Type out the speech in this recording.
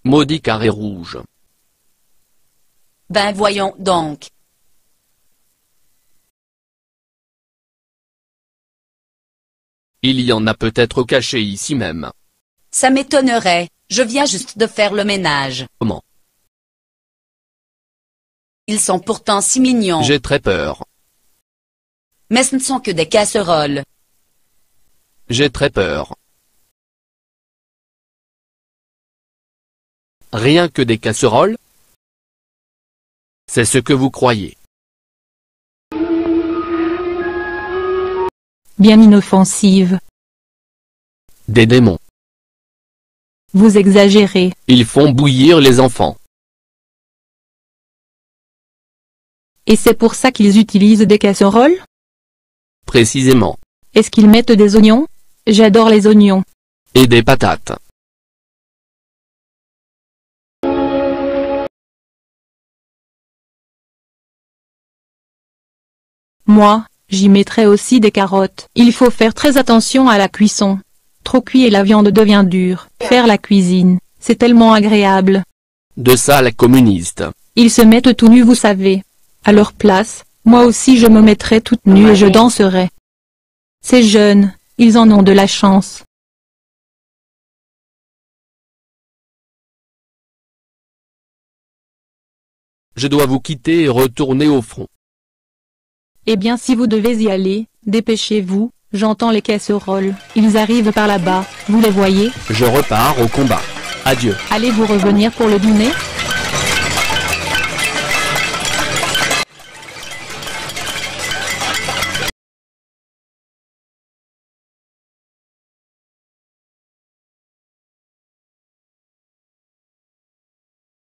Maudit carré rouge. Ben voyons donc. Il y en a peut-être caché ici même. Ça m'étonnerait, je viens juste de faire le ménage. Comment? Ils sont pourtant si mignons. J'ai très peur. Mais ce ne sont que des casseroles. J'ai très peur. Rien que des casseroles? C'est ce que vous croyez. Bien inoffensive. Des démons. Vous exagérez. Ils font bouillir les enfants. Et c'est pour ça qu'ils utilisent des casseroles? Précisément. Est-ce qu'ils mettent des oignons? J'adore les oignons. Et des patates. Moi, j'y mettrais aussi des carottes. Il faut faire très attention à la cuisson. Trop cuit et la viande devient dure. Faire la cuisine, c'est tellement agréable. De sales communistes. Ils se mettent tout nus, vous savez. À leur place, moi aussi je me mettrais toute nue et je danserais. Ces jeunes, ils en ont de la chance. Je dois vous quitter et retourner au front. Eh bien si vous devez y aller, dépêchez-vous, j'entends les casseroles. Ils arrivent par là-bas, vous les voyez? Je repars au combat. Adieu. Allez-vous revenir pour le dîner?